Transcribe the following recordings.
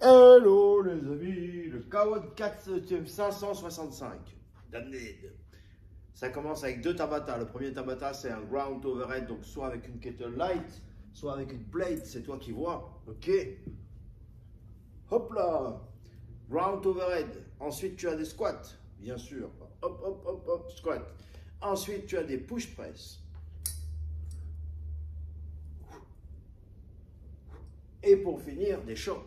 Hello les amis, le KO 565 d'Amned. Ça commence avec deux Tabata. Le premier Tabata c'est un ground overhead, donc soit avec une kettle light, soit avec une plate, c'est toi qui vois. Ok. Hop là. Ground overhead. Ensuite tu as des squats, bien sûr. Hop, hop, hop, hop, squat. Ensuite tu as des push press. Et pour finir, des chops.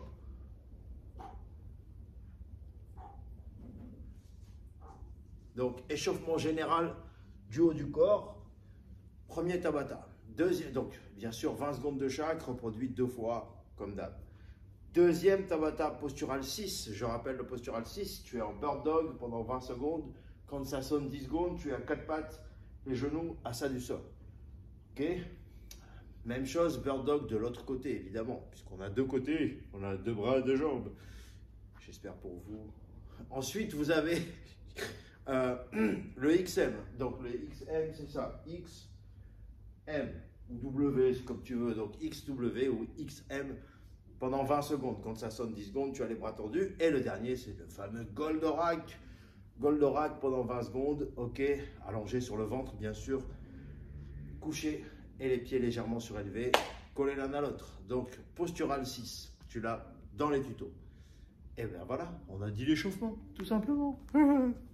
Donc, échauffement général du haut du corps. Premier Tabata. Deuxième, donc, bien sûr, 20 secondes de chaque, reproduit 2 fois, comme d'hab. Deuxième Tabata, postural 6. Je rappelle le postural 6. Tu es en bird dog pendant 20 secondes. Quand ça sonne 10 secondes, tu es à 4 pattes, les genoux à ça du sol. Ok? Même chose, bird dog de l'autre côté, évidemment, puisqu'on a deux côtés. On a deux bras, deux jambes. J'espère pour vous. Ensuite, vous avez... le XM, donc le XM c'est ça, XM ou W, c'est comme tu veux, donc XW ou XM pendant 20 secondes. Quand ça sonne 10 secondes, tu as les bras tendus. Et le dernier, c'est le fameux Goldorak. Goldorak pendant 20 secondes, ok, allongé sur le ventre, bien sûr, couché et les pieds légèrement surélevés, collés l'un à l'autre. Donc, postural 6, tu l'as dans les tutos. Et bien voilà, on a dit l'échauffement, tout simplement.